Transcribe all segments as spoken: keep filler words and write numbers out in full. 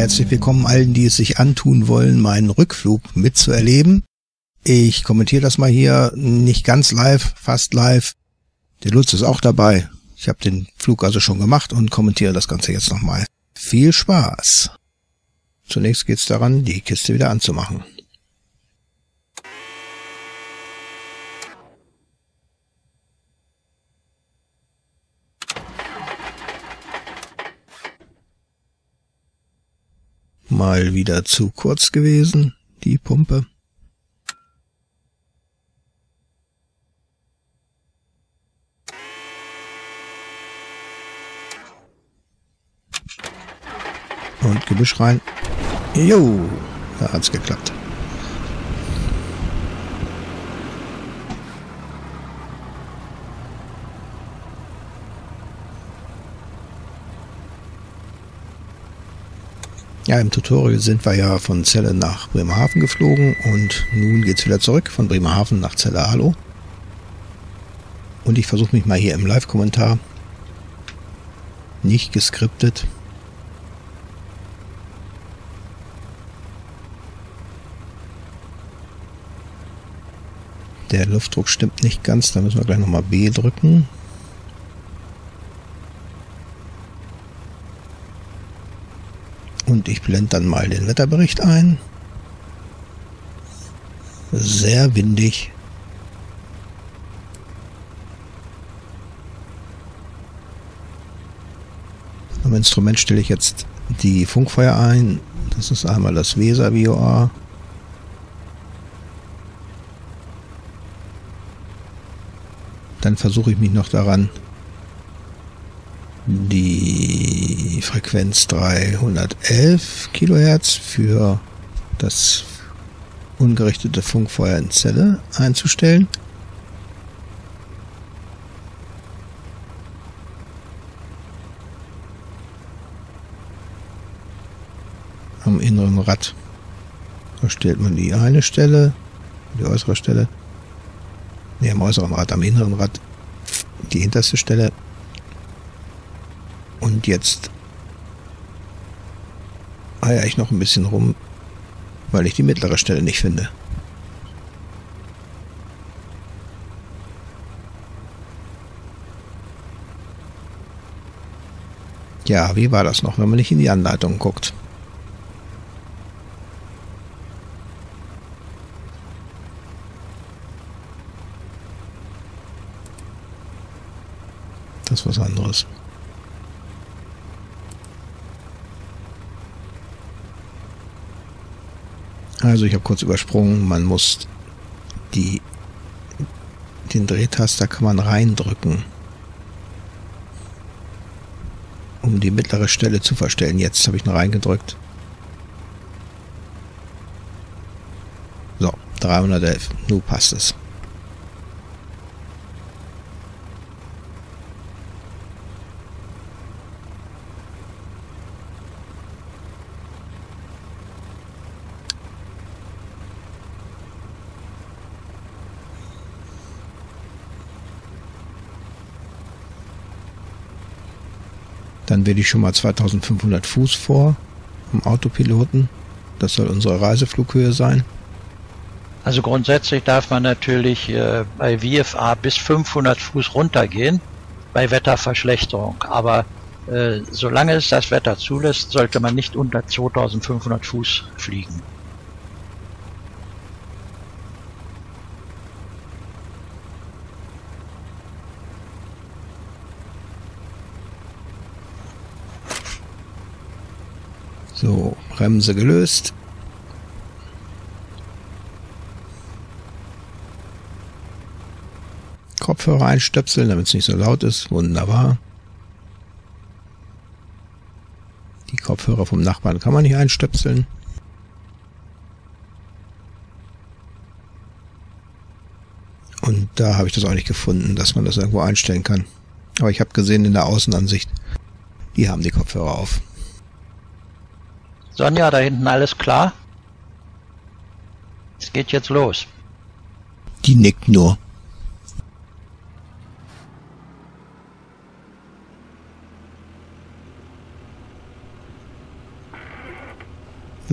herzlich willkommen allen, die es sich antun wollen, meinen Rückflug mitzuerleben. Ich kommentiere das mal hier, nicht ganz live, fast live. Der Lutz ist auch dabei. Ich habe den Flug also schon gemacht und kommentiere das Ganze jetzt nochmal. Viel Spaß! Zunächst geht es daran, die Kiste wieder anzumachen. Mal wieder zu kurz gewesen, die Pumpe. Und Gebüsch rein. Jo, da hat's geklappt. Ja, im Tutorial sind wir ja von Celle nach Bremerhaven geflogen und nun geht's wieder zurück von Bremerhaven nach Celle-Alow. Und ich versuche mich mal hier im Live-Kommentar, nicht geskriptet, der Luftdruck stimmt nicht ganz, da müssen wir gleich nochmal B drücken. Und ich blende dann mal den Wetterbericht ein. Sehr windig. Am Instrument stelle ich jetzt die Funkfeuer ein. Das ist einmal das Weser V O A. Dann versuche ich mich noch daran, die Frequenz dreihundertelf Kilohertz für das ungerichtete Funkfeuer in Celle einzustellen. Am inneren Rad, da stellt man die eine Stelle, die äußere Stelle, ne, am äußeren Rad, am inneren Rad die hinterste Stelle. Und jetzt eier ich noch ein bisschen rum, weil ich die mittlere Stelle nicht finde. Ja, wie war das noch, wenn man nicht in die Anleitung guckt? Das ist was anderes. Also ich habe kurz übersprungen, man muss die, den Drehtaster kann man reindrücken, um die mittlere Stelle zu verstellen. Jetzt habe ich ihn reingedrückt. So, dreihundertelf, nun passt es. Dann wähle ich schon mal zweitausendfünfhundert Fuß vor im Autopiloten. Das soll unsere Reiseflughöhe sein. Also grundsätzlich darf man natürlich äh, bei V F A bis fünfhundert Fuß runtergehen, bei Wetterverschlechterung. Aber äh, solange es das Wetter zulässt, sollte man nicht unter zweitausendfünfhundert Fuß fliegen. So, Bremse gelöst. Kopfhörer einstöpseln, damit es nicht so laut ist. Wunderbar. Die Kopfhörer vom Nachbarn kann man nicht einstöpseln. Und da habe ich das auch nicht gefunden, dass man das irgendwo einstellen kann. Aber ich habe gesehen in der Außenansicht, die haben die Kopfhörer auf. Sonja, da hinten alles klar? Es geht jetzt los. Die nickt nur.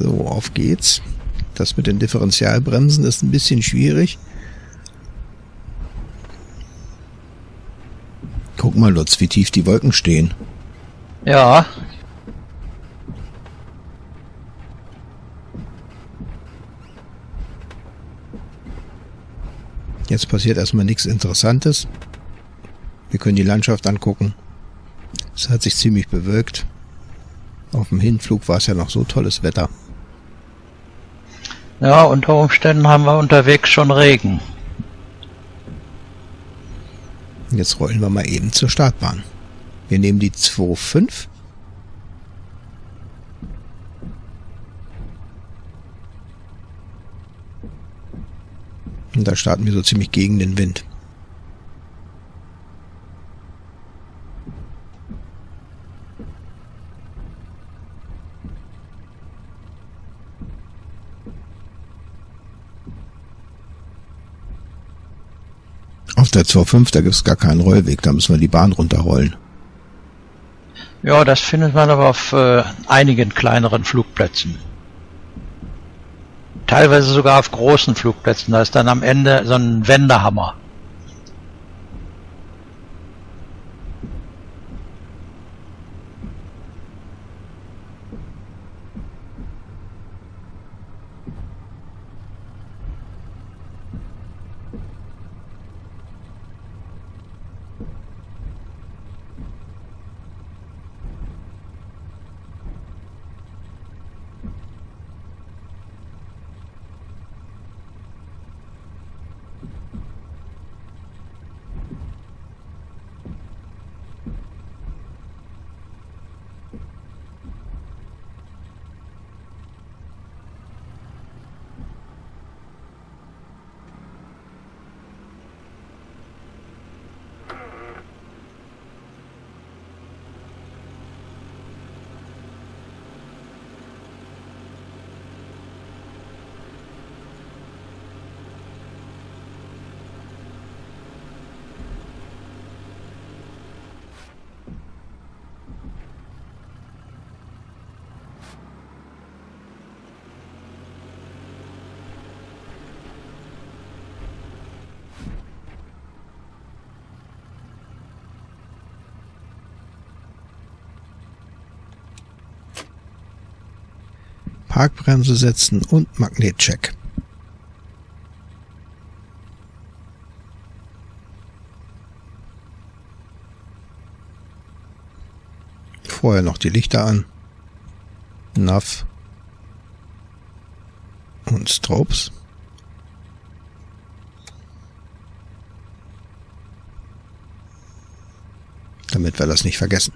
So, auf geht's. Das mit den Differentialbremsen ist ein bisschen schwierig. Guck mal, Lutz, wie tief die Wolken stehen. Ja. Jetzt passiert erstmal nichts Interessantes. Wir können die Landschaft angucken. Es hat sich ziemlich bewölkt. Auf dem Hinflug war es ja noch so tolles Wetter. Ja, unter Umständen haben wir unterwegs schon Regen. Jetzt rollen wir mal eben zur Startbahn. Wir nehmen die zwei Komma fünf. Und da starten wir so ziemlich gegen den Wind. Auf der zwei Komma fünf, da gibt es gar keinen Rollweg, da müssen wir die Bahn runterrollen. Ja, das findet man aber auf äh, einigen kleineren Flugplätzen. Teilweise sogar auf großen Flugplätzen. Da ist dann am Ende so ein Wendehammer. Parkbremse setzen und Magnetcheck. Vorher noch die Lichter an. Nav und Strobes. Damit wir das nicht vergessen.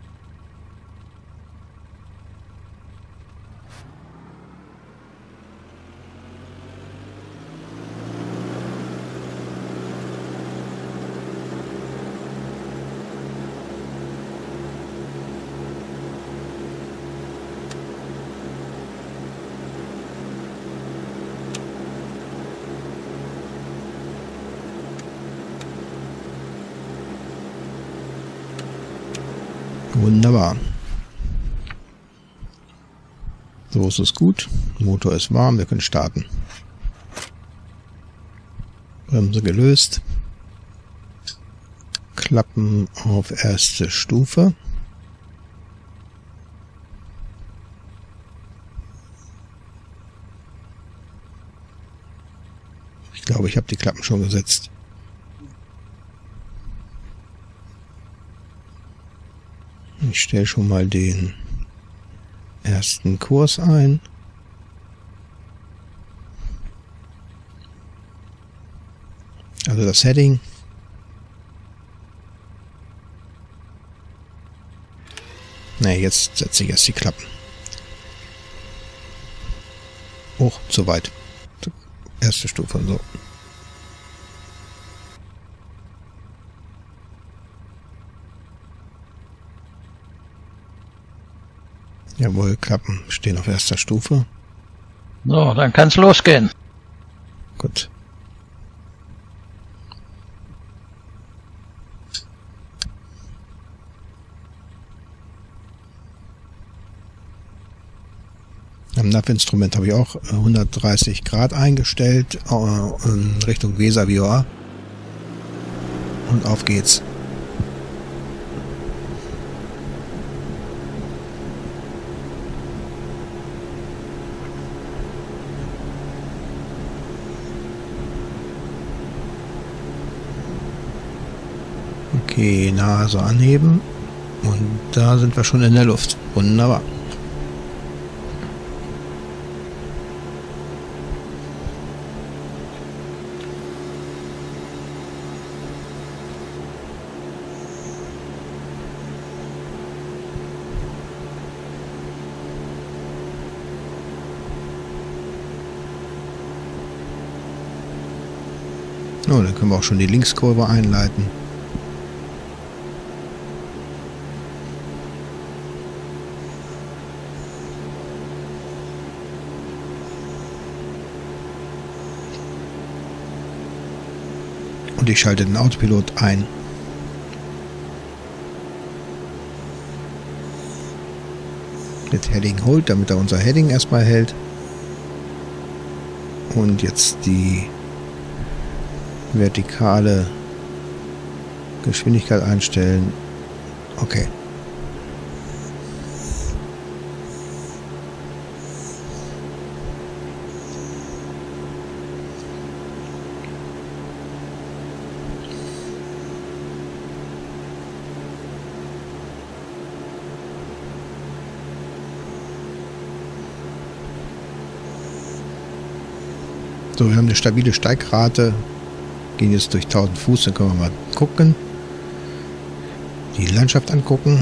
Wunderbar. So ist es gut. Motor ist warm, wir können starten. Bremse gelöst. Klappen auf erste Stufe. Ich glaube, ich habe die Klappen schon gesetzt. Ich stelle schon mal den ersten Kurs ein. Also das Heading. Ne, jetzt setze ich erst die Klappen. Hoch, zu weit. Erste Stufe, so. Jawohl, Klappen stehen auf erster Stufe. So, dann kann's losgehen. Gut. Am Navinstrument habe ich auch hundertdreißig Grad eingestellt, äh, in Richtung Weser V O A. Und auf geht's. Okay, Nase anheben. Und da sind wir schon in der Luft. Wunderbar. Oh, dann können wir auch schon die Linkskurve einleiten. Und ich schalte den Autopilot ein. Mit Heading Hold, damit er unser Heading erstmal hält. Und jetzt die vertikale Geschwindigkeit einstellen. Okay. So, wir haben eine stabile Steigrate. Gehen jetzt durch tausend Fuß, dann können wir mal gucken. Die Landschaft angucken.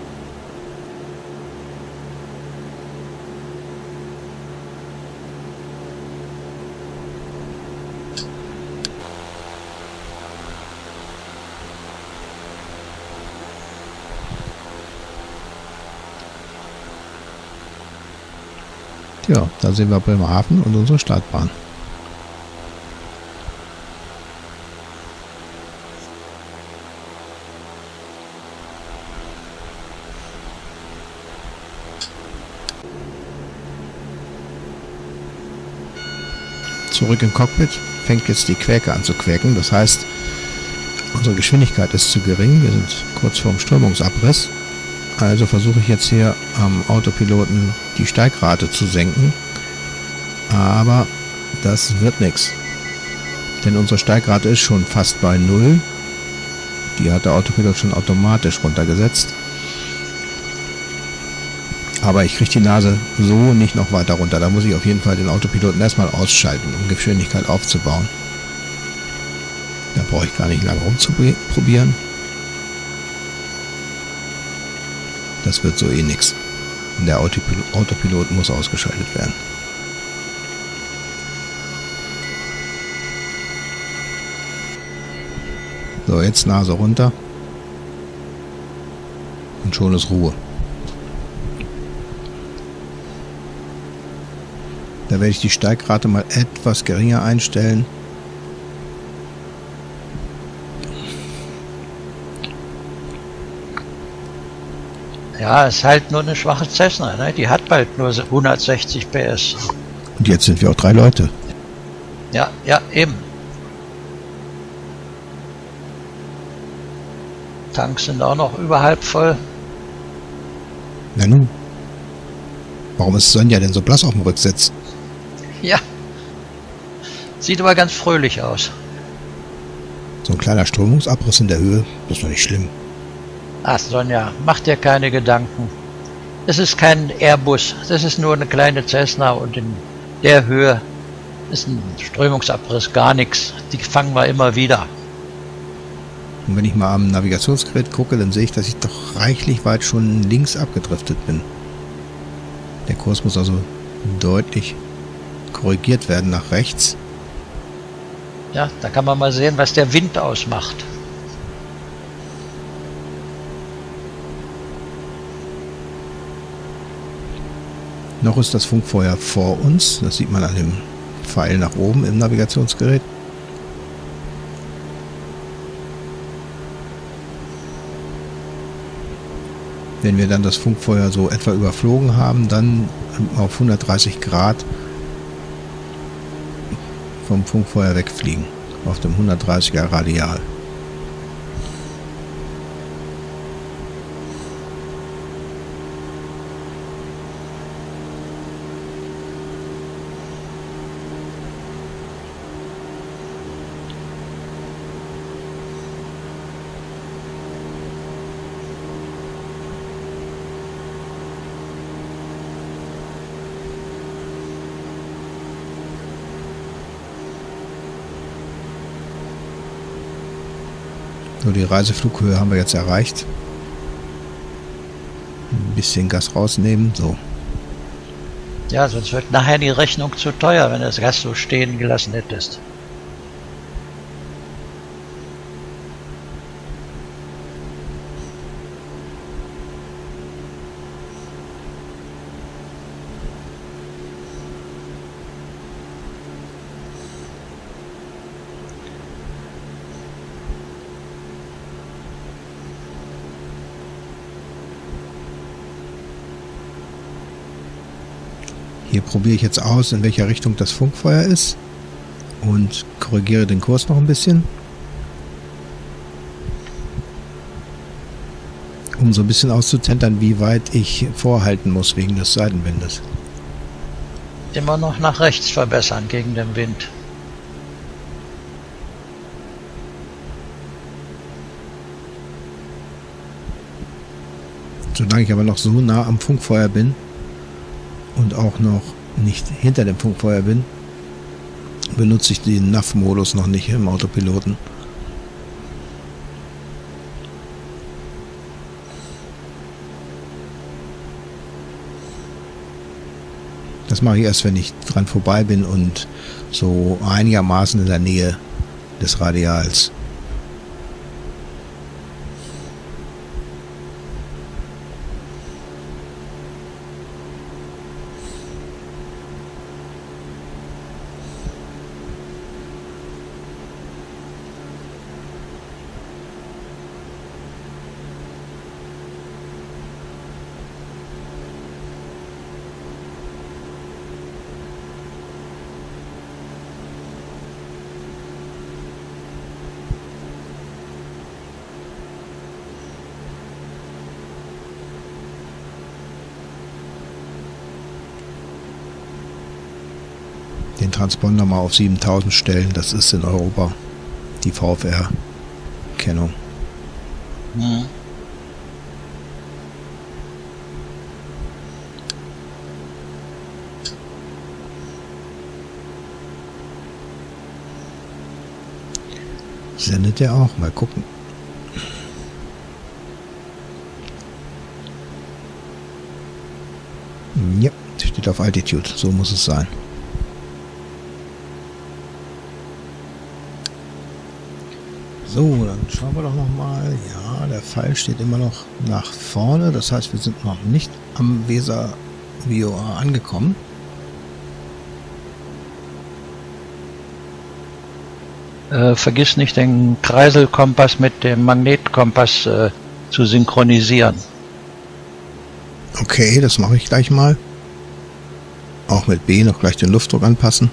Ja, da sehen wir Bremerhaven und unsere Startbahn. Zurück im Cockpit, fängt jetzt die Quäke an zu quäken. Das heißt, unsere Geschwindigkeit ist zu gering. Wir sind kurz vorm Strömungsabriss. Also versuche ich jetzt hier am Autopiloten die Steigrate zu senken. Aber das wird nichts. Denn unsere Steigrate ist schon fast bei null. Die hat der Autopilot schon automatisch runtergesetzt. Aber ich kriege die Nase so nicht noch weiter runter. Da muss ich auf jeden Fall den Autopiloten erstmal ausschalten, um Geschwindigkeit aufzubauen. Da brauche ich gar nicht lange rumzuprobieren. Das wird so eh nichts. Der Autopilot, Autopilot muss ausgeschaltet werden. So, jetzt Nase runter. Und schon ist Ruhe. Da werde ich die Steigrate mal etwas geringer einstellen. Ja, es ist halt nur eine schwache Cessna, ne? Die hat bald nur hundertsechzig P S. Und jetzt sind wir auch drei Leute. Ja, ja, eben. Tanks sind auch noch überhalb voll. Na nun. Warum ist Sonja denn so blass auf dem Rücksitz? Ja. Sieht aber ganz fröhlich aus. So ein kleiner Strömungsabriss in der Höhe, das ist doch nicht schlimm. Ach Sonja, mach dir keine Gedanken. Es ist kein Airbus, das ist nur eine kleine Cessna und in der Höhe ist ein Strömungsabriss gar nichts. Die fangen wir immer wieder. Und wenn ich mal am Navigationsgerät gucke, dann sehe ich, dass ich doch reichlich weit schon links abgedriftet bin. Der Kurs muss also deutlich korrigiert werden nach rechts. Ja, da kann man mal sehen, was der Wind ausmacht. Noch ist das Funkfeuer vor uns. Das sieht man an dem Pfeil nach oben im Navigationsgerät. Wenn wir dann das Funkfeuer so etwa überflogen haben, dann auf hundertdreißig Grad vom Funkfeuer wegfliegen. Auf dem hundertdreißiger Radial. So, die Reiseflughöhe haben wir jetzt erreicht. Ein bisschen Gas rausnehmen, so. Ja, sonst wird nachher die Rechnung zu teuer, wenn du das Gas so stehen gelassen hättest. Hier probiere ich jetzt aus, in welcher Richtung das Funkfeuer ist und korrigiere den Kurs noch ein bisschen, um so ein bisschen auszutentern, wie weit ich vorhalten muss wegen des Seitenwindes. Immer noch nach rechts verbessern gegen den Wind. Solange ich aber noch so nah am Funkfeuer bin und auch noch nicht hinter dem Funkfeuer bin, benutze ich den N A V-Modus noch nicht im Autopiloten. Das mache ich erst, wenn ich dran vorbei bin und so einigermaßen in der Nähe des Radials. Den Transponder mal auf siebentausend stellen, das ist in Europa die V F R-Kennung. Mhm. Sendet der auch? Mal gucken. Ja, steht auf Altitude, so muss es sein. So, dann schauen wir doch noch mal. Ja, der Pfeil steht immer noch nach vorne. Das heißt, wir sind noch nicht am Weser V O A angekommen. Äh, vergiss nicht, den Kreiselkompass mit dem Magnetkompass äh, zu synchronisieren. Okay, das mache ich gleich mal. Auch mit B noch gleich den Luftdruck anpassen.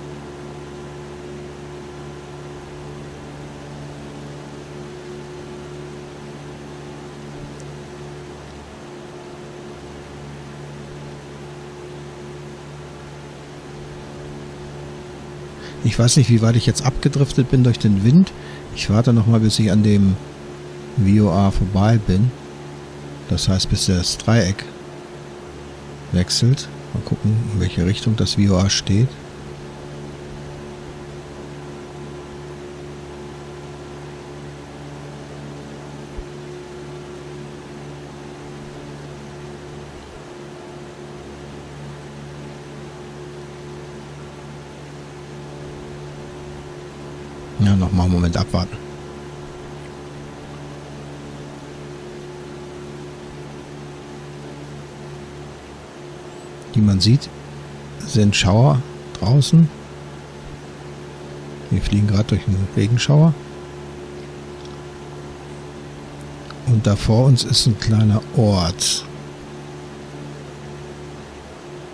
Ich weiß nicht, wie weit ich jetzt abgedriftet bin durch den Wind. Ich warte noch mal, bis ich an dem V O A vorbei bin. Das heißt, bis das Dreieck wechselt. Mal gucken, in welche Richtung das V O A steht. Ja, noch mal einen Moment abwarten. Wie man sieht, sind Schauer draußen. Wir fliegen gerade durch einen Regenschauer. Und da vor uns ist ein kleiner Ort.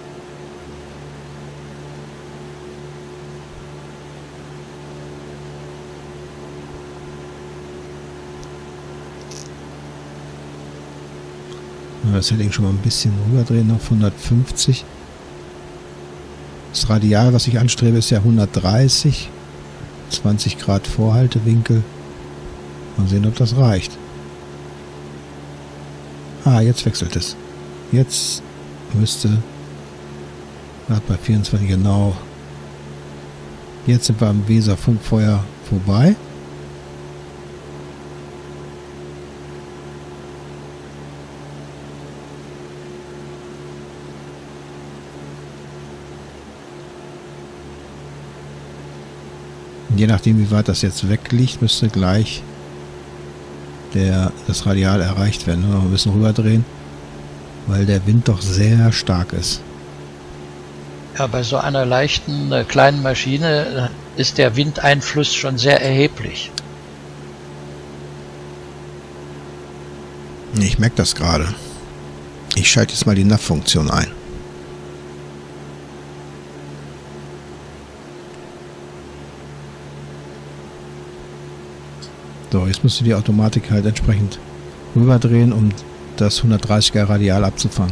Das Setting schon mal ein bisschen rüberdrehen auf hundertfünfzig. Das Radial, was ich anstrebe, ist ja hundertdreißig. zwanzig Grad Vorhaltewinkel. Mal sehen, ob das reicht. Ah, jetzt wechselt es. Jetzt müsste... Gerade bei vierundzwanzig, genau. Jetzt sind wir am Weser Funkfeuer vorbei. Je nachdem, wie weit das jetzt weg liegt, müsste gleich der, das Radial erreicht werden. Nur noch ein bisschen rüberdrehen, weil der Wind doch sehr stark ist. Ja, bei so einer leichten, äh, kleinen Maschine äh, ist der Windeinfluss schon sehr erheblich. Ich merke das gerade. Ich schalte jetzt mal die N A V-Funktion ein. So, jetzt müsste die Automatik halt entsprechend rüberdrehen, um das hundertdreißiger Radial abzufangen.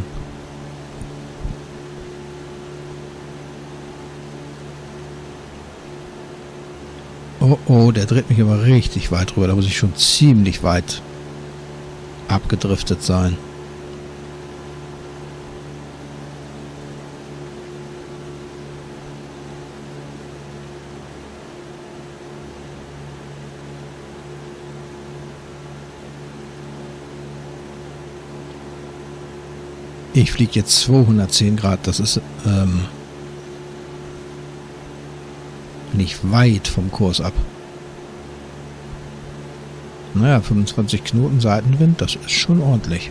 Oh, oh, der dreht mich aber richtig weit rüber. Da muss ich schon ziemlich weit abgedriftet sein. Ich fliege jetzt zweihundertzehn Grad. Das ist ähm, nicht weit vom Kurs ab. Naja, fünfundzwanzig Knoten Seitenwind, das ist schon ordentlich.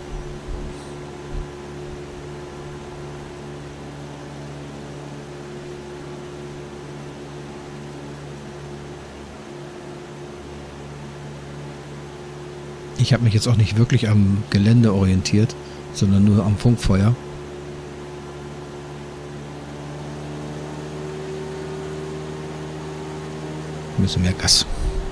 Ich habe mich jetzt auch nicht wirklich am Gelände orientiert, sondern nur am Funkfeuer. Ein bisschen mehr Gas.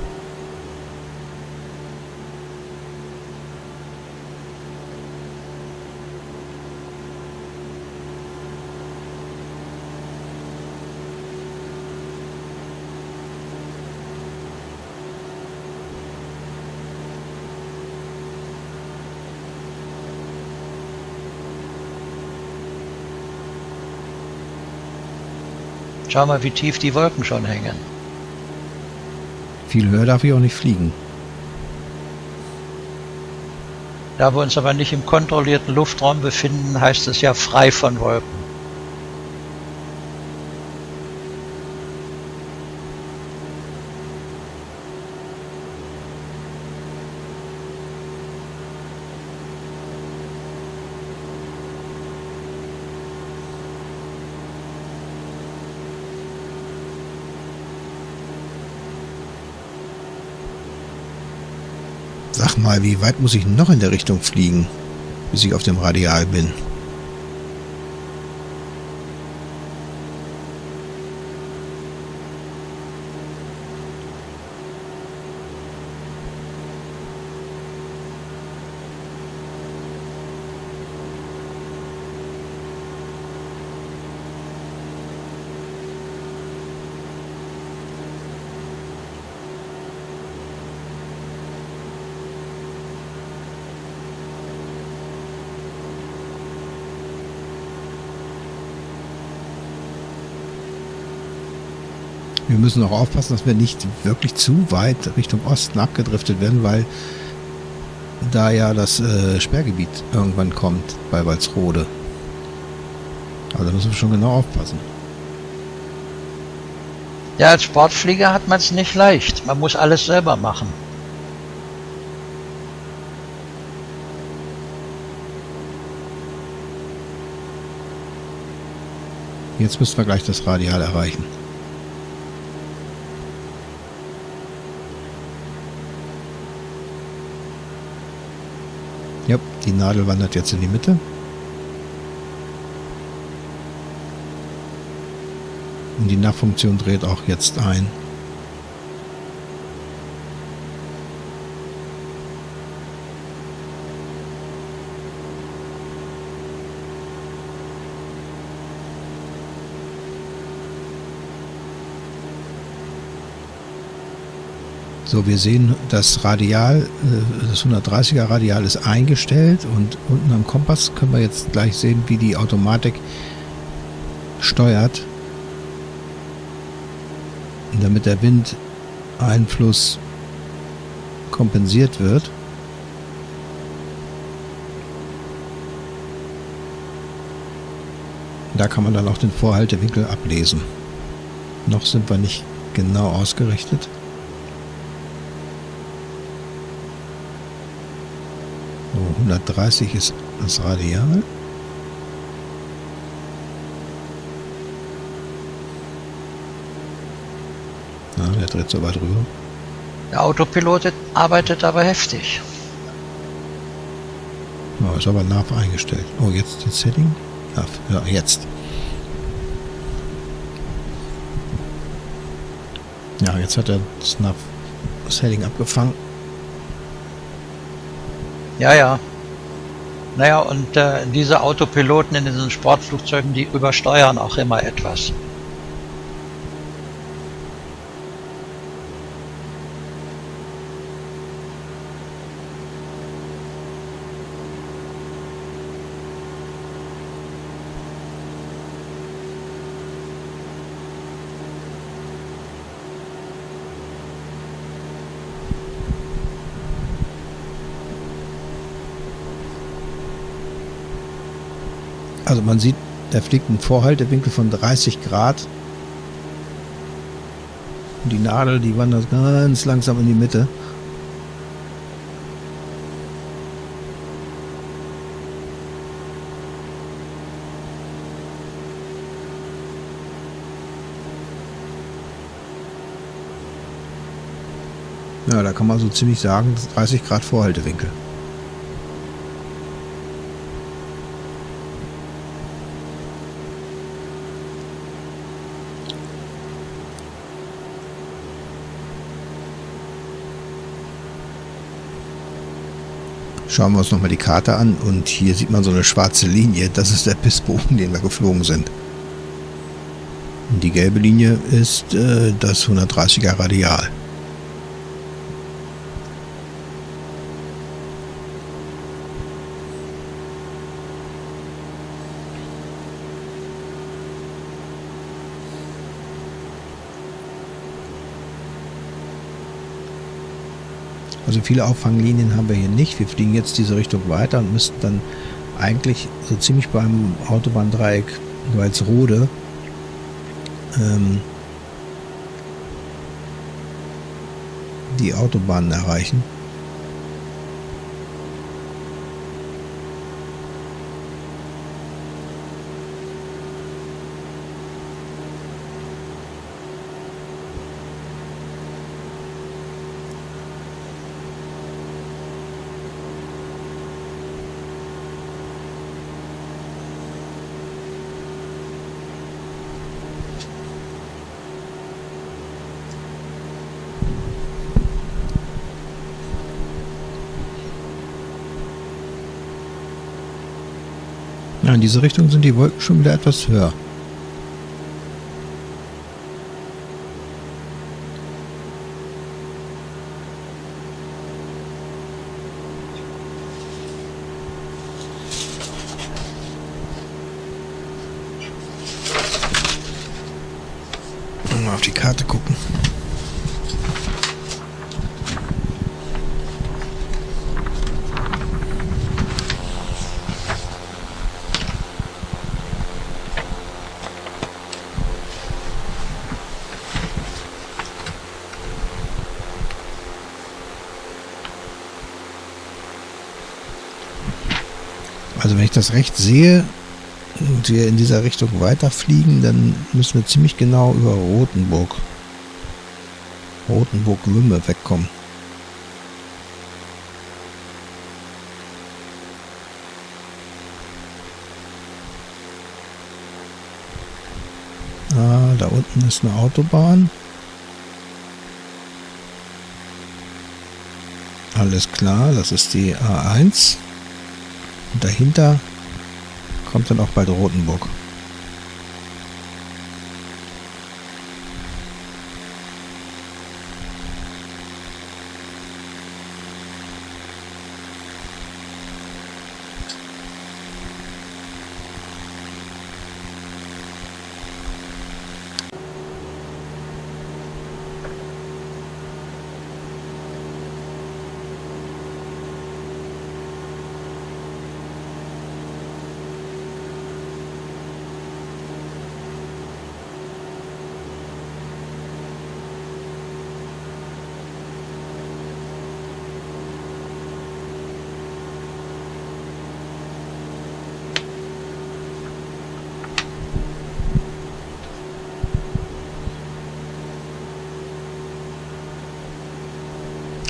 Schau mal, wie tief die Wolken schon hängen. Viel höher darf ich auch nicht fliegen. Da wir uns aber nicht im kontrollierten Luftraum befinden, heißt es ja frei von Wolken. Sag mal, wie weit muss ich noch in der Richtung fliegen, bis ich auf dem Radial bin? Wir müssen auch aufpassen, dass wir nicht wirklich zu weit Richtung Osten abgedriftet werden, weil da ja das äh, Sperrgebiet irgendwann kommt bei Walsrode. Also da müssen wir schon genau aufpassen. Ja, als Sportflieger hat man es nicht leicht. Man muss alles selber machen. Jetzt müssen wir gleich das Radial erreichen. Ja, die Nadel wandert jetzt in die Mitte. Und die N A V-Funktion dreht auch jetzt ein. So, wir sehen, das Radial, das hundertdreißiger Radial ist eingestellt und unten am Kompass können wir jetzt gleich sehen, wie die Automatik steuert, damit der Windeinfluss kompensiert wird. Da kann man dann auch den Vorhaltewinkel ablesen. Noch sind wir nicht genau ausgerichtet. So, hundertdreißig ist das Radial. Ja, der dreht so weit rüber. Der Autopilot arbeitet aber heftig. Ja, ist aber N A V eingestellt. Oh, jetzt das Setting. Ja, jetzt. Ja, jetzt hat er das N A V-Setting abgefangen. Ja, ja. Naja, und äh, diese Autopiloten in diesen Sportflugzeugen, die übersteuern auch immer etwas. Also man sieht, er fliegt einen Vorhaltewinkel von dreißig Grad. Und die Nadel, die wandert ganz langsam in die Mitte. Ja, da kann man so ziemlich sagen, dreißig Grad Vorhaltewinkel. Schauen wir uns nochmal die Karte an und hier sieht man so eine schwarze Linie. Das ist der Pissbogen, den wir geflogen sind. Und die gelbe Linie ist äh, das hundertdreißiger Radial. Also viele Auffanglinien haben wir hier nicht. Wir fliegen jetzt diese Richtung weiter und müssten dann eigentlich so ziemlich beim Autobahndreieck Walsrode ähm, die Autobahnen erreichen. Ja, in diese Richtung sind die Wolken schon wieder etwas höher. Mal auf die Karte gucken. Also wenn ich das recht sehe und wir in dieser Richtung weiterfliegen, dann müssen wir ziemlich genau über Rothenburg, Rothenburg-Wümme wegkommen. Ah, da unten ist eine Autobahn. Alles klar, das ist die A eins. Und dahinter kommt dann auch bald Rothenburg.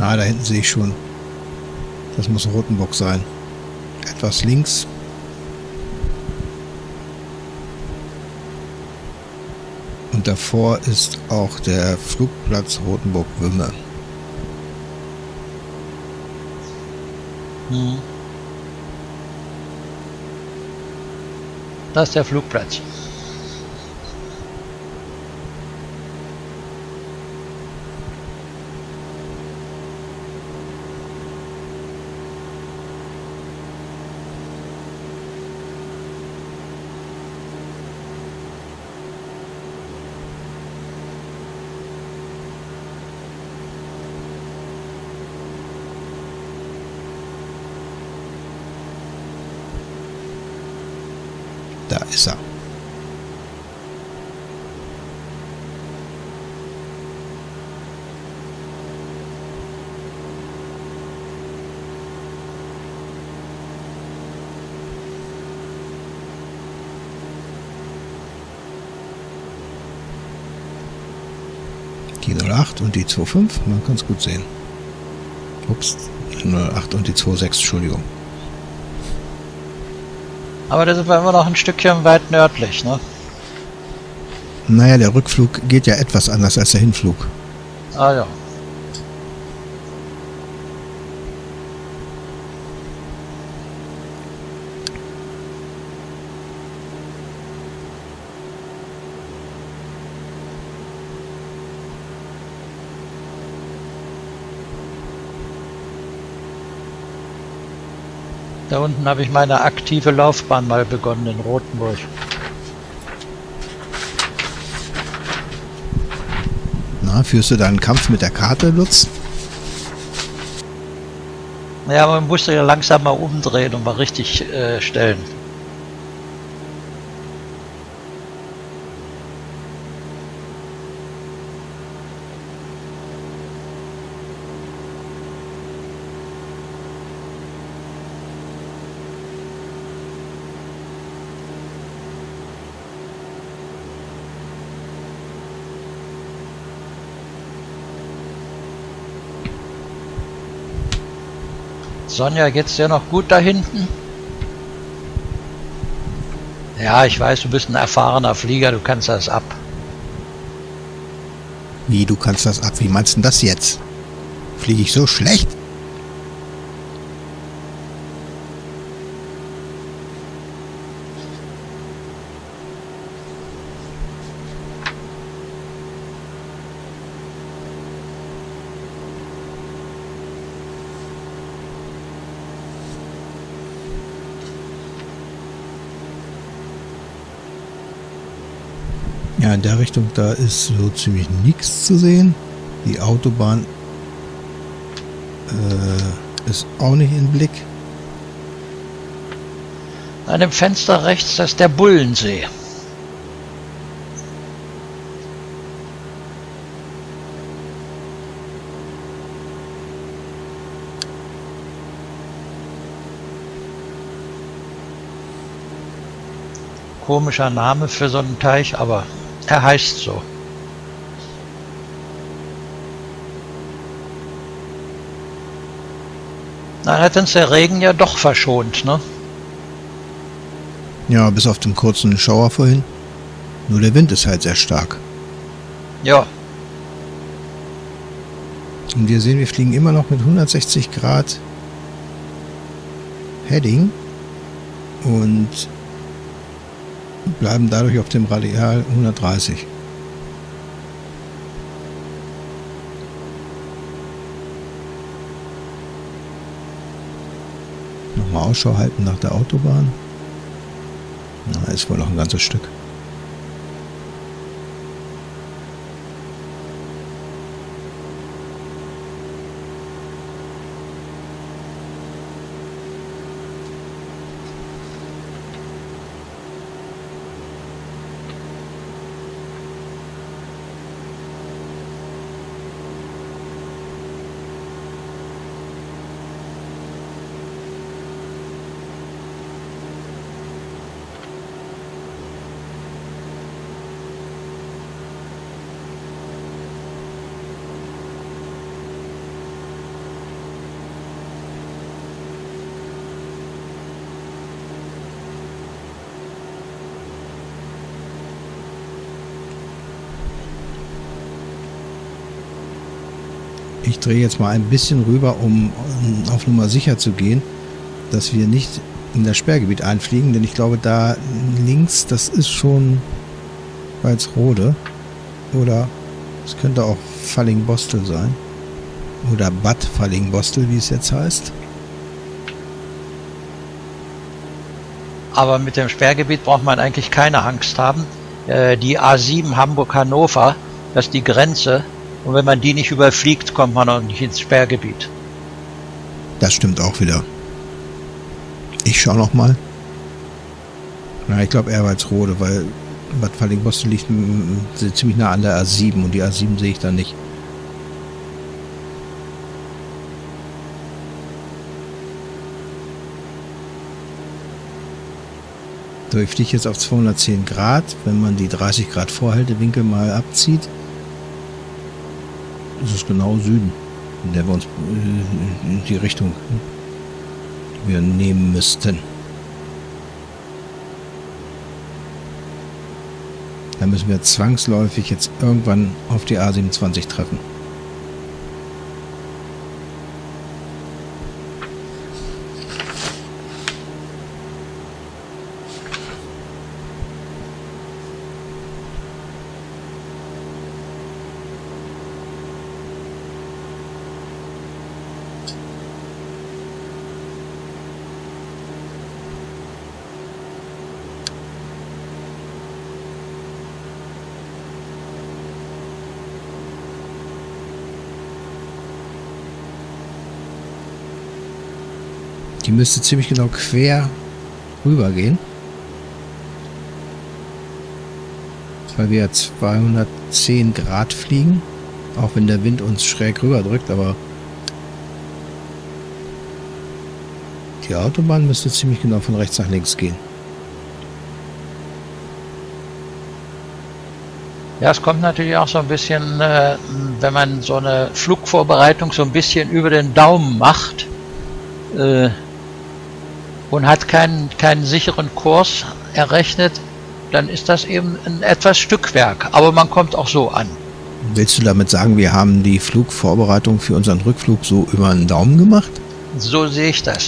Ah, da hinten sehe ich schon. Das muss Rothenburg sein. Etwas links. Und davor ist auch der Flugplatz Rothenburg-Wümme. Hm. Das ist der Flugplatz. Da ist er. Die null acht und die zwei fünf, man kann es gut sehen. Ups, die null acht und die zwei sechs, Entschuldigung. Aber da sind wir immer noch ein Stückchen weit nördlich, ne? Naja, der Rückflug geht ja etwas anders als der Hinflug. Ah ja. Da unten habe ich meine aktive Laufbahn mal begonnen in Rothenburg. Na, führst du da einen Kampf mit der Karte, Lutz? Ja, man musste ja langsam mal umdrehen und mal richtig äh, stellen. Sonja, geht's dir noch gut da hinten? Ja, ich weiß, du bist ein erfahrener Flieger, du kannst das ab. Wie, du kannst das ab? Wie meinst du denn das jetzt? Fliege ich so schlecht? Ja, in der Richtung, da ist so ziemlich nichts zu sehen. Die Autobahn äh, ist auch nicht in Blick. An dem Fenster rechts, das ist der Bullensee. Komischer Name für so einen Teich, aber er heißt so. Dann hat uns der Regen ja doch verschont, ne? Ja, bis auf den kurzen Schauer vorhin. Nur der Wind ist halt sehr stark. Ja. Und wir sehen, wir fliegen immer noch mit hundertsechzig Grad Heading und bleiben dadurch auf dem Radial hundertdreißig. Nochmal Ausschau halten nach der Autobahn. Na, ist wohl noch ein ganzes Stück. Ich drehe jetzt mal ein bisschen rüber, um auf Nummer sicher zu gehen, dass wir nicht in das Sperrgebiet einfliegen, denn ich glaube, da links, das ist schon Walsrode. Oder es könnte auch Fallingbostel sein. Oder Bad Fallingbostel, wie es jetzt heißt. Aber mit dem Sperrgebiet braucht man eigentlich keine Angst haben. Äh, die A sieben Hamburg-Hannover, das ist die Grenze. Und wenn man die nicht überfliegt, kommt man auch nicht ins Sperrgebiet. Das stimmt auch wieder. Ich schaue noch mal. Na, ich glaube eher Walsrode, weil Bad Fallingbostel liegt ziemlich nah an der A sieben und die A sieben sehe ich da nicht. So, ich fliege jetzt auf zweihundertzehn Grad. Wenn man die dreißig Grad Vorhaltewinkel mal abzieht, ist es genau Süden, in der wir uns äh, in die Richtung, die wir nehmen müssten. Da müssen wir zwangsläufig jetzt irgendwann auf die A siebenundzwanzig treffen. Die müsste ziemlich genau quer rüber gehen. Weil wir zweihundertzehn Grad fliegen. Auch wenn der Wind uns schräg rüber drückt, aber die Autobahn müsste ziemlich genau von rechts nach links gehen. Ja, es kommt natürlich auch so ein bisschen, äh, wenn man so eine Flugvorbereitung so ein bisschen über den Daumen macht, äh, und hat keinen, keinen sicheren Kurs errechnet, dann ist das eben ein etwas Stückwerk. Aber man kommt auch so an. Willst du damit sagen, wir haben die Flugvorbereitung für unseren Rückflug so über den Daumen gemacht? So sehe ich das.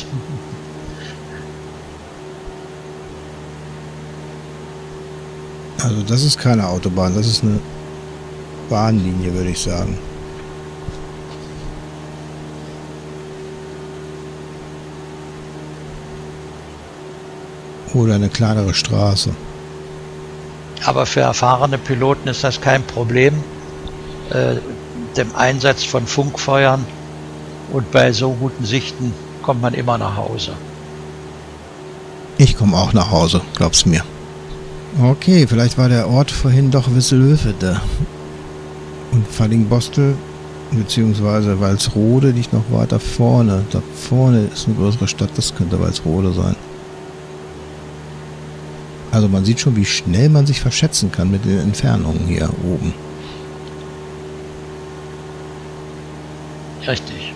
Also das ist keine Autobahn, das ist eine Bahnlinie, würde ich sagen. Oder eine kleinere Straße. Aber für erfahrene Piloten ist das kein Problem. Äh, dem Einsatz von Funkfeuern und bei so guten Sichten kommt man immer nach Hause. Ich komme auch nach Hause, glaub's mir. Okay, vielleicht war der Ort vorhin doch Wisselhövede. Und Fallingbostel beziehungsweise Walsrode liegt noch weiter vorne. Da vorne ist eine größere Stadt, das könnte Walsrode sein. Also man sieht schon, wie schnell man sich verschätzen kann mit den Entfernungen hier oben. Richtig.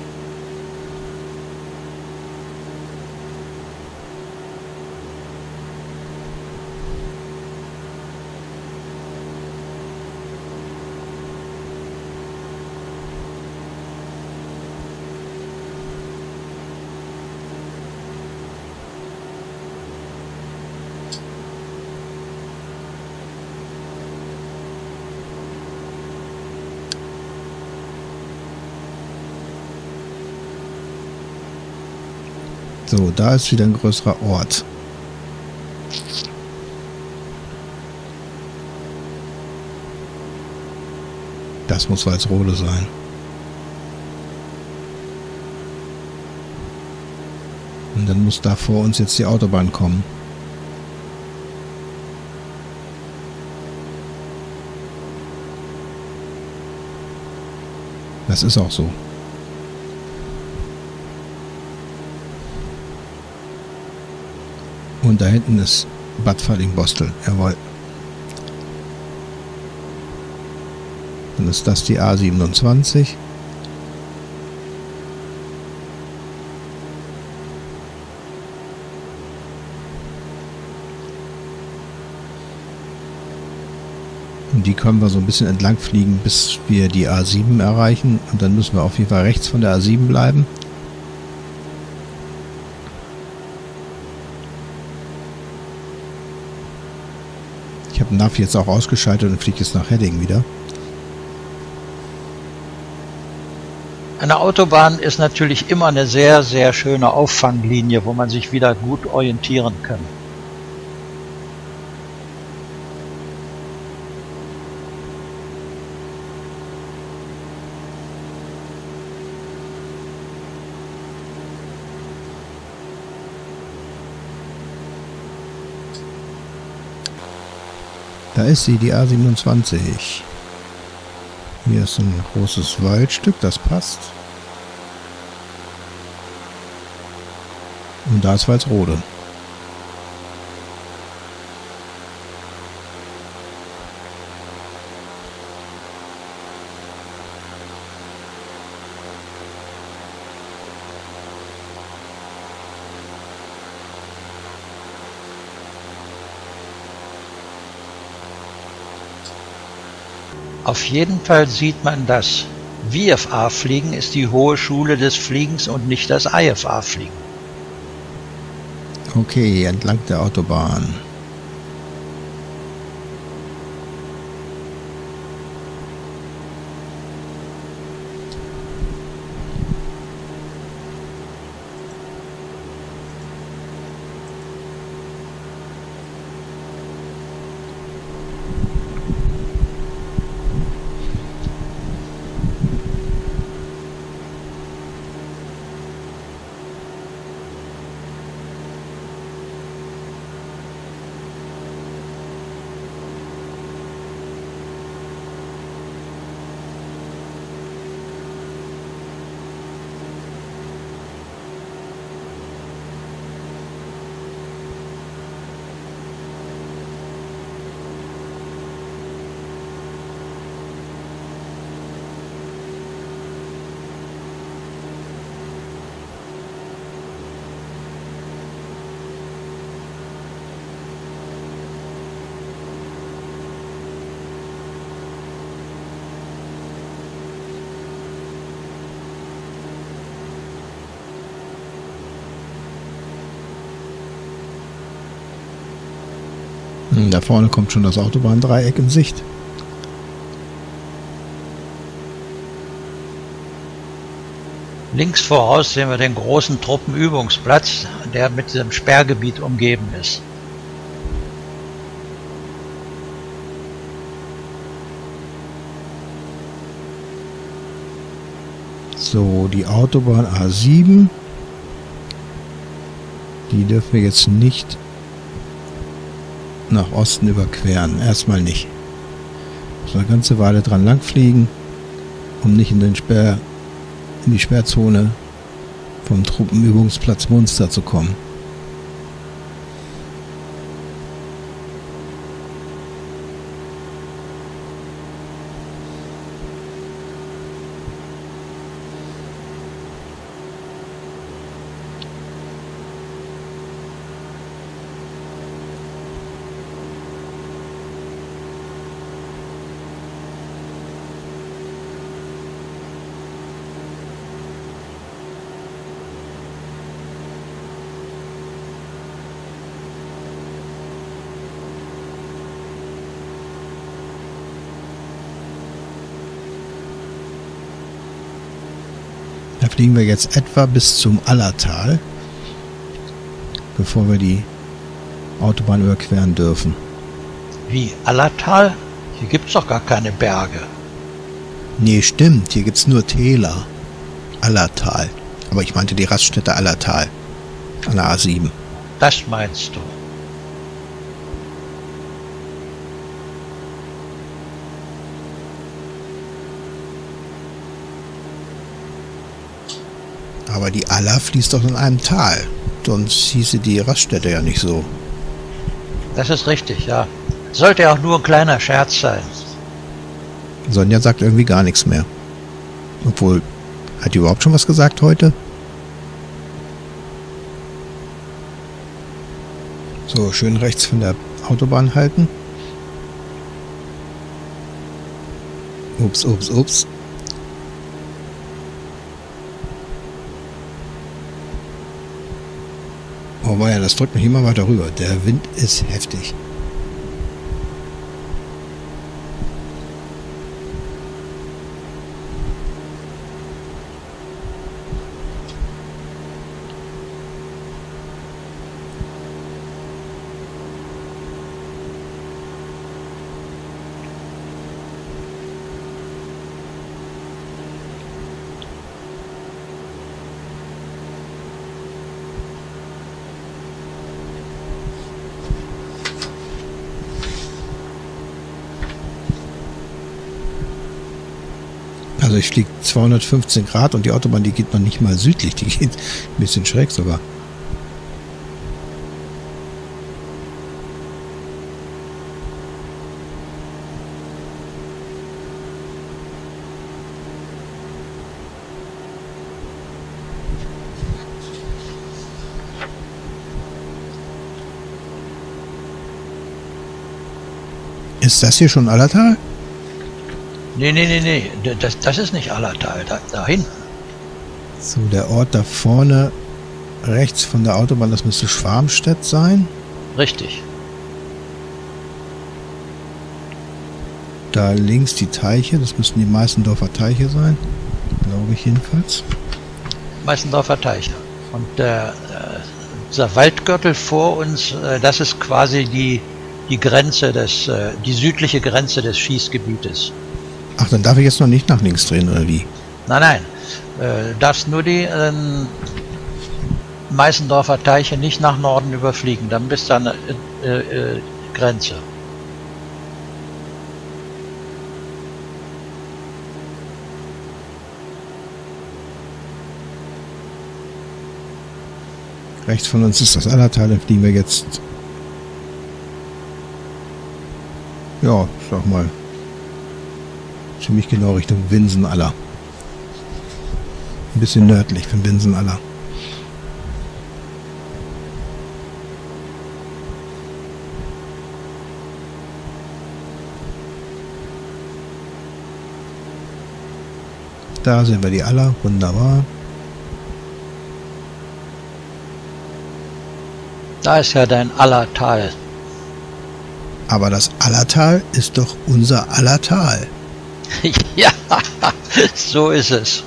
So, da ist wieder ein größerer Ort. Das muss Walsrode sein. Und dann muss da vor uns jetzt die Autobahn kommen. Das ist auch so. Und da hinten ist Bad Fallingbostel. Jawohl. Dann ist das die A siebenundzwanzig. Und die können wir so ein bisschen entlang fliegen, bis wir die A sieben erreichen. Und dann müssen wir auf jeden Fall rechts von der A sieben bleiben. Ich habe den Navi jetzt auch ausgeschaltet und fliege jetzt nach Hedding wieder. Eine Autobahn ist natürlich immer eine sehr, sehr schöne Auffanglinie, wo man sich wieder gut orientieren kann. Da ist sie, die A siebenundzwanzig. Hier ist ein großes Waldstück, das passt. Und da ist Walsrode. Auf jeden Fall sieht man, dass V F A-Fliegen ist die hohe Schule des Fliegens und nicht das I F A-Fliegen. Okay, entlang der Autobahn. Da vorne kommt schon das Autobahndreieck in Sicht. Links voraus sehen wir den großen Truppenübungsplatz, der mit diesem Sperrgebiet umgeben ist. So, die Autobahn A sieben. Die dürfen wir jetzt nicht nach Osten überqueren. Erstmal nicht. So eine ganze Weile dran lang fliegen, um nicht in den Sperr, in die Sperrzone vom Truppenübungsplatz Munster zu kommen. Da fliegen wir jetzt etwa bis zum Allertal, bevor wir die Autobahn überqueren dürfen. Wie, Allertal? Hier gibt's doch gar keine Berge. Nee, stimmt, hier gibt's nur Täler. Allertal. Aber ich meinte die Raststätte Allertal an der A sieben. Das meinst du? Aber die Aller fließt doch in einem Tal. Sonst hieße die Raststätte ja nicht so. Das ist richtig, ja. Sollte ja auch nur ein kleiner Scherz sein. Sonja sagt irgendwie gar nichts mehr. Obwohl, hat die überhaupt schon was gesagt heute? So, schön rechts von der Autobahn halten. Ups, ups, ups. Oh ja, das drückt mich immer weiter rüber. Der Wind ist heftig. Also ich fliege zweihundertfünfzehn Grad und die Autobahn, die geht noch nicht mal südlich, die geht ein bisschen schräg sogar. Ist das hier schon Allertal? Nee, nee, nee, nee, das, das ist nicht Allertal, da, da hinten. So, der Ort da vorne, rechts von der Autobahn, das müsste Schwarmstedt sein. Richtig. Da links die Teiche, das müssten die Meißendorfer Teiche sein, glaube ich jedenfalls. Meißendorfer Teiche. Und der, äh, dieser Waldgürtel vor uns, äh, das ist quasi die, die Grenze des, äh, die südliche Grenze des Schießgebietes. Ach, dann darf ich jetzt noch nicht nach links drehen, oder wie? Nein, nein. Äh, darfst nur die äh, Meißendorfer Teiche nicht nach Norden überfliegen. Dann bist du an der äh, äh, Grenze. Rechts von uns ist das Allertal, dann fliegen wir jetzt. Ja, sag mal. Ziemlich genau Richtung Winsen-Aller. Ein bisschen nördlich von Winsen-Aller. Da sehen wir die Aller, wunderbar. Da ist ja dein Allertal. Aber das Allertal ist doch unser Allertal. Ja, so ist es.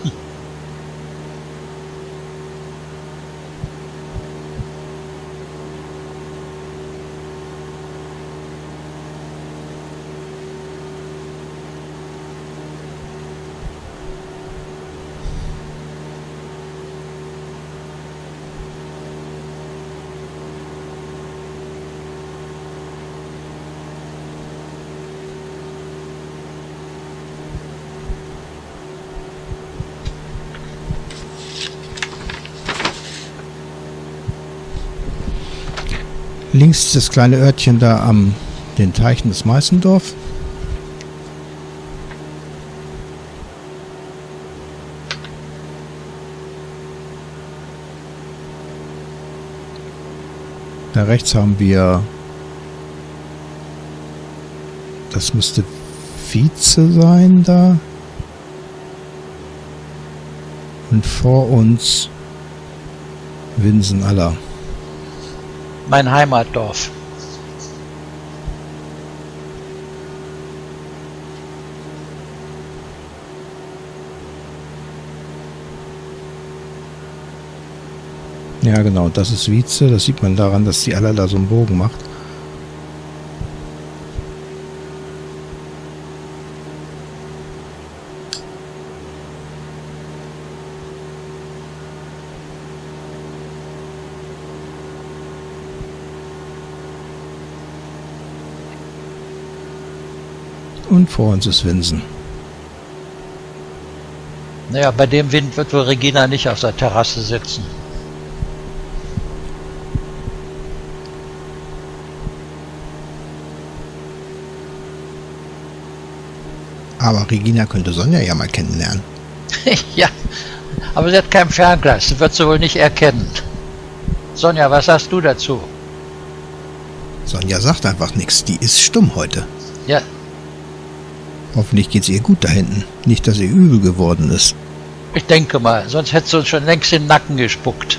Links ist das kleine Örtchen da am den Teichen des Meißendorf. Da rechts haben wir, das müsste Vize sein da. Und vor uns Winsen-Aller. Mein Heimatdorf. Ja genau, das ist Vize. Das sieht man daran, dass die Aller da so einen Bogen macht. Und vor uns ist Winsen. Naja, bei dem Wind wird wohl Regina nicht auf der Terrasse sitzen. Aber Regina könnte Sonja ja mal kennenlernen. Ja, aber sie hat kein Fernglas, sie wird sie wohl nicht erkennen. Sonja, was sagst du dazu? Sonja sagt einfach nichts, die ist stumm heute. Ja, Hoffentlich geht's ihr gut da hinten. Nicht, dass ihr übel geworden ist. Ich denke mal, sonst hätte sie uns schon längst in den Nacken gespuckt.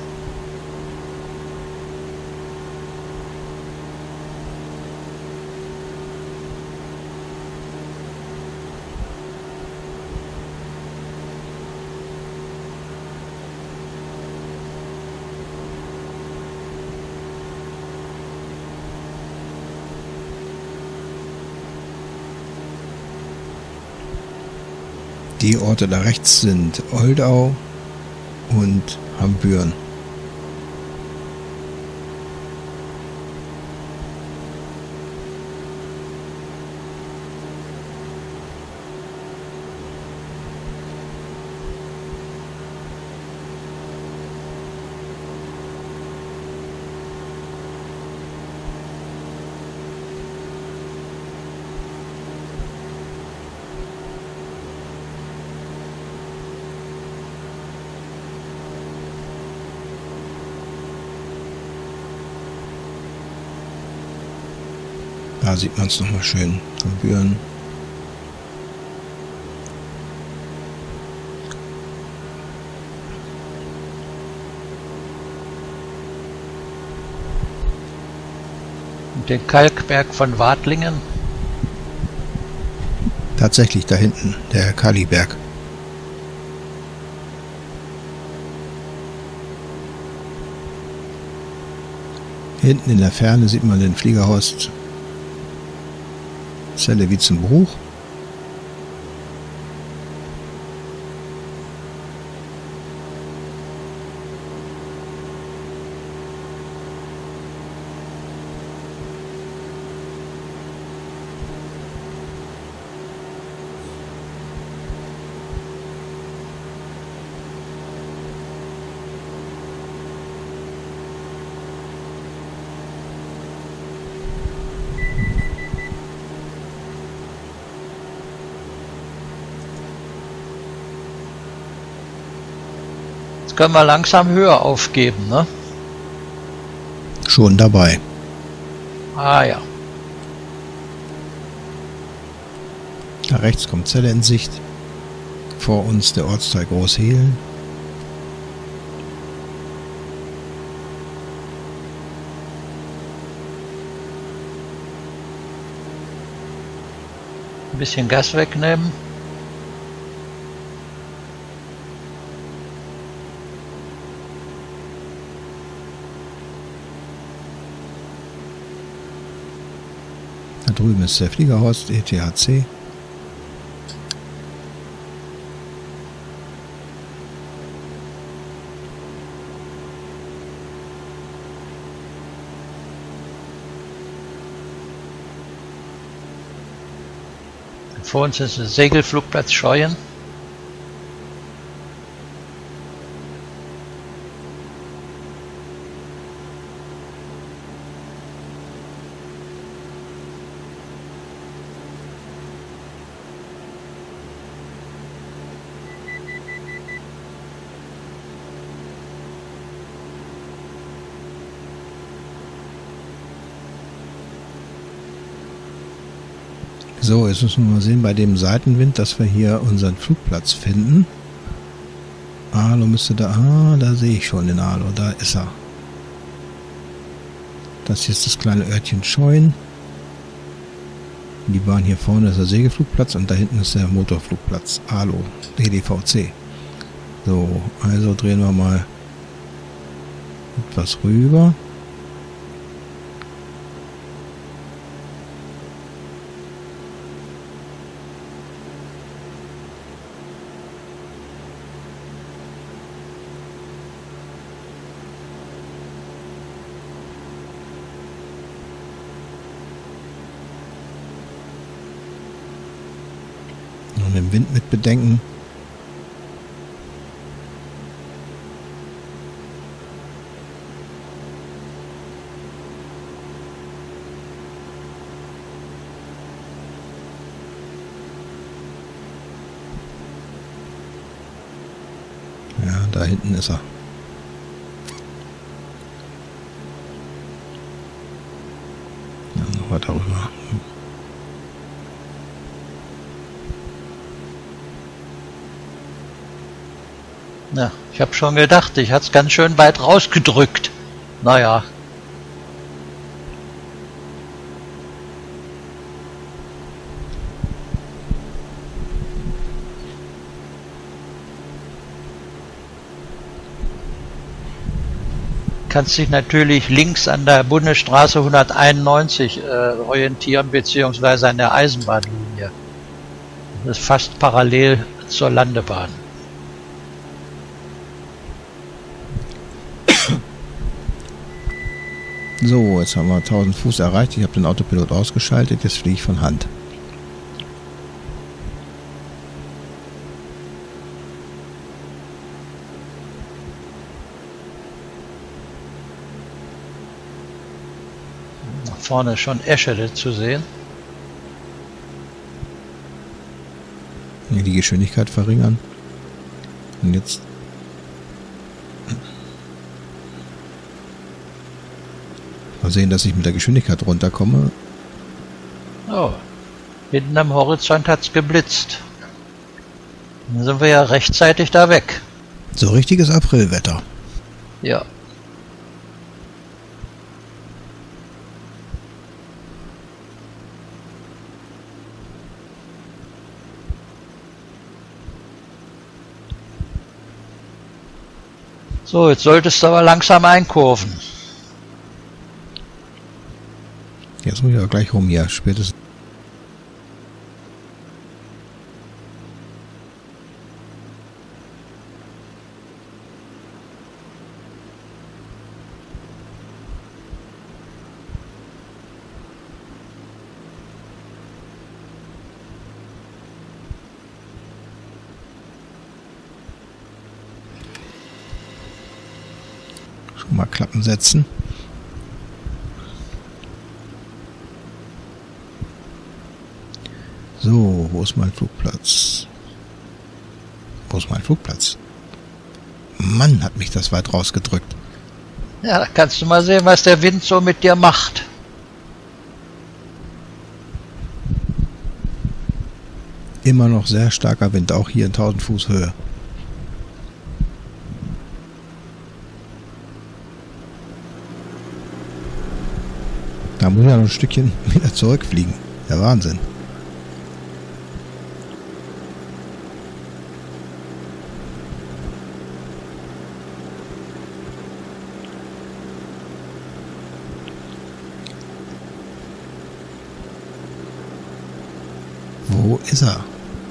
Die Orte da rechts sind Oldau und Hambüren. Da sieht man es nochmal schön. Hambüren. Und den Kalkberg von Wadlingen. Tatsächlich da hinten, der Kaliberg. Hinten in der Ferne sieht man den Fliegerhorst Zelle Wietzenbruch. Jetzt können wir langsam höher aufgeben, ne? Schon dabei. Ah ja. Da rechts kommt Zelle in Sicht. Vor uns der Ortsteil Großhehlen. Ein bisschen Gas wegnehmen. Da drüben ist der Fliegerhorst E T H C. Vor uns ist der Segelflugplatz Scheuen. So, jetzt müssen wir mal sehen bei dem Seitenwind, dass wir hier unseren Flugplatz finden. Alo müsste da... Ah, da sehe ich schon den Alo. Da ist er. Das hier ist das kleine Örtchen Scheuen. Die Bahn hier vorne ist der Segelflugplatz und da hinten ist der Motorflugplatz. Alo, D D V C. So, also drehen wir mal etwas rüber. Und den Wind mit bedenken. Ja, da hinten ist er. Ja, noch weiter rüber. Ja, ich habe schon gedacht, ich hatte es ganz schön weit rausgedrückt. Naja. Kannst dich natürlich links an der Bundesstraße hunderteinundneunzig äh, orientieren, beziehungsweise an der Eisenbahnlinie. Das ist fast parallel zur Landebahn. So, jetzt haben wir tausend Fuß erreicht. Ich habe den Autopilot ausgeschaltet. Jetzt fliege ich von Hand. Nach vorne ist schon Eschede zu sehen. Hier die Geschwindigkeit verringern. Und jetzt... Mal sehen, dass ich mit der Geschwindigkeit runterkomme. Oh, hinten am Horizont hat es geblitzt. Dann sind wir ja rechtzeitig da weg. So richtiges Aprilwetter. Ja. So, jetzt solltest du aber langsam einkurven. Jetzt muss ich aber gleich rum hier. Spätestens. Schon mal Klappen setzen. So, wo ist mein Flugplatz? Wo ist mein Flugplatz? Mann, hat mich das weit rausgedrückt. Ja, da kannst du mal sehen, was der Wind so mit dir macht. Immer noch sehr starker Wind, auch hier in tausend Fuß Höhe. Da muss ich ja noch ein Stückchen wieder zurückfliegen. Der Wahnsinn. Wo ist er?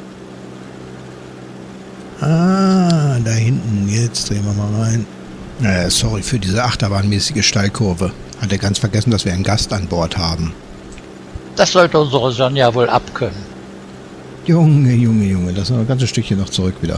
Ah, da hinten. Jetzt drehen wir mal rein. Äh, sorry für diese achterbahnmäßige Steilkurve. Hatte ganz vergessen, dass wir einen Gast an Bord haben. Das sollte unsere Sonja wohl abkönnen. Junge, Junge, Junge. Das ist noch ein ganzes Stückchen noch zurück wieder.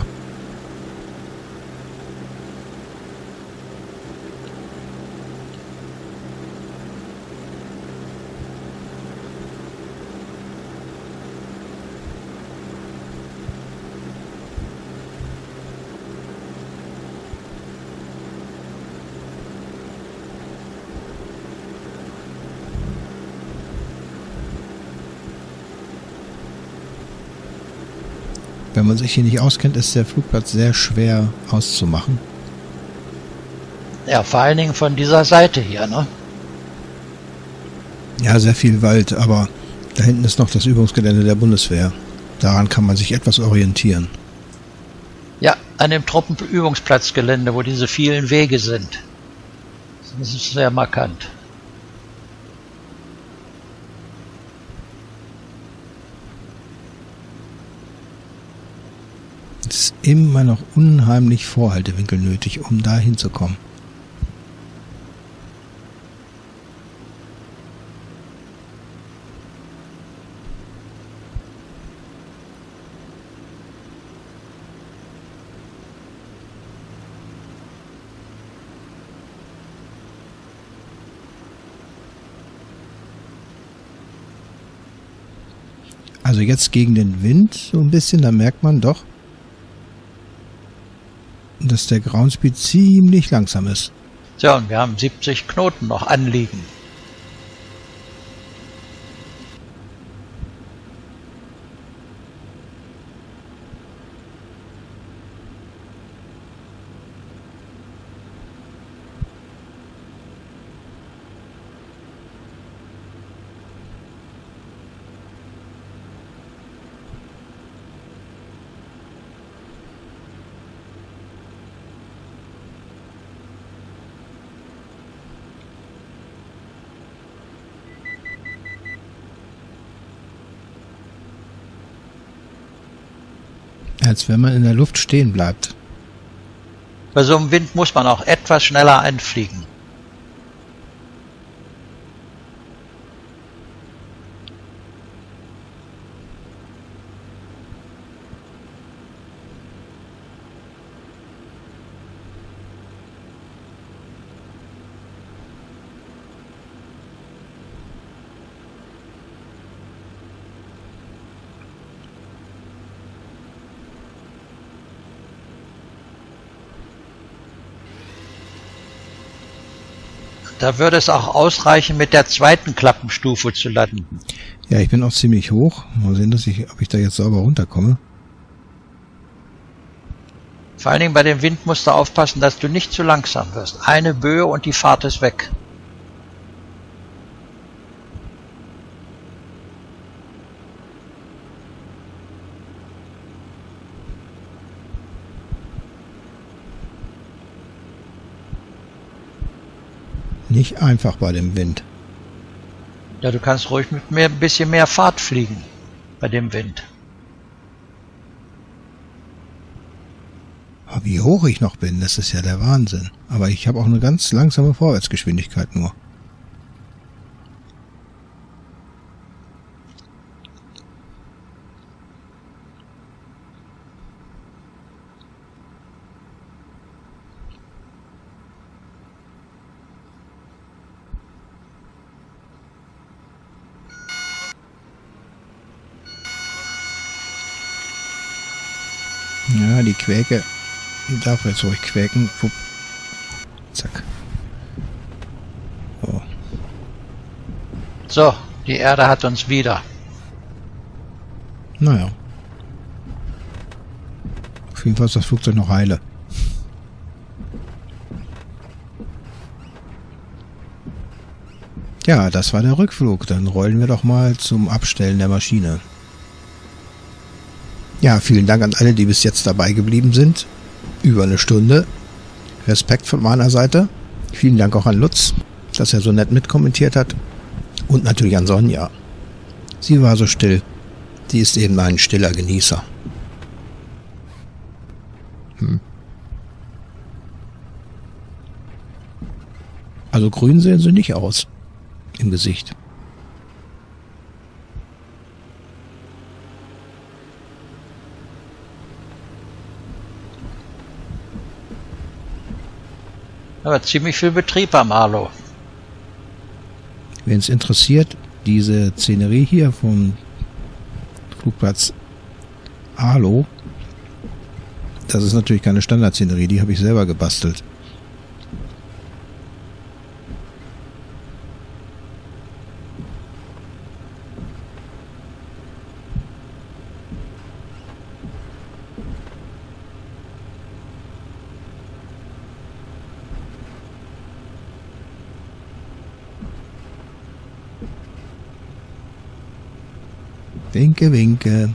Wenn man sich hier nicht auskennt, ist der Flugplatz sehr schwer auszumachen. Ja, vor allen Dingen von dieser Seite hier, ne? Ja, sehr viel Wald, aber da hinten ist noch das Übungsgelände der Bundeswehr. Daran kann man sich etwas orientieren. Ja, an dem Truppenübungsplatzgelände, wo diese vielen Wege sind. Das ist sehr markant. Es ist immer noch unheimlich Vorhaltewinkel nötig, um da hinzukommen. Also jetzt gegen den Wind so ein bisschen, da merkt man doch, dass der Groundspeed ziemlich langsam ist. Tja, und wir haben siebzig Knoten noch anliegen. Als wenn man in der Luft stehen bleibt. Bei so einem Wind muss man auch etwas schneller einfliegen. Da würde es auch ausreichen, mit der zweiten Klappenstufe zu landen. Ja, ich bin auch ziemlich hoch. Mal sehen, dass ich, ob ich da jetzt sauber runterkomme. Vor allen Dingen bei dem Wind musst du aufpassen, dass du nicht zu langsam wirst. Eine Böe und die Fahrt ist weg. Nicht einfach bei dem Wind. Ja, du kannst ruhig mit mehr, ein bisschen mehr Fahrt fliegen bei dem Wind. Aber wie hoch ich noch bin, das ist ja der Wahnsinn. Aber ich habe auch eine ganz langsame Vorwärtsgeschwindigkeit nur. Ja, die Quäke, die darf jetzt ruhig quäken. Pup. Zack. So. So, die Erde hat uns wieder. Naja. Auf jeden Fall ist das Flugzeug noch heile. Ja, das war der Rückflug. Dann rollen wir doch mal zum Abstellen der Maschine. Ja, vielen Dank an alle, die bis jetzt dabei geblieben sind. Über eine Stunde. Respekt von meiner Seite. Vielen Dank auch an Lutz, dass er so nett mitkommentiert hat. Und natürlich an Sonja. Sie war so still. Sie ist eben ein stiller Genießer. Hm. Also grün sehen sie nicht aus. Im Gesicht. Aber ziemlich viel Betrieb am Arlo. Wen es interessiert, diese Szenerie hier vom Flugplatz Arlo, das ist natürlich keine Standardszenerie, die habe ich selber gebastelt. Winke, winke.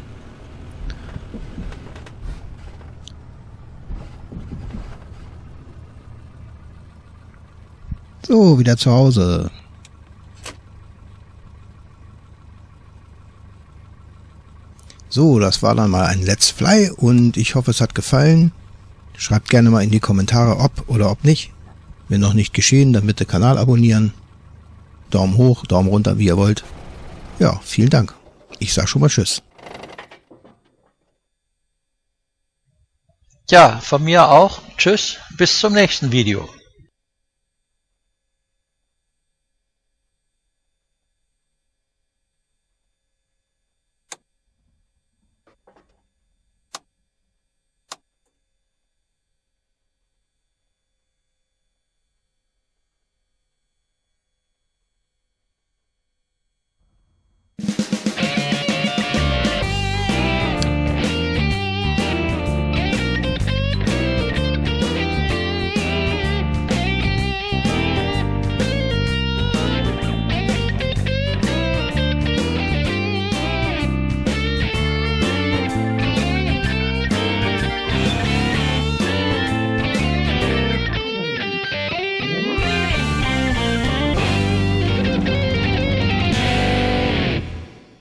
So, wieder zu Hause. So, das war dann mal ein Let's Fly und ich hoffe, es hat gefallen. Schreibt gerne mal in die Kommentare, ob oder ob nicht. Wenn noch nicht geschehen, dann bitte Kanal abonnieren. Daumen hoch, Daumen runter, wie ihr wollt. Ja, vielen Dank. Ich sag schon mal Tschüss. Ja, von mir auch. Tschüss, bis zum nächsten Video.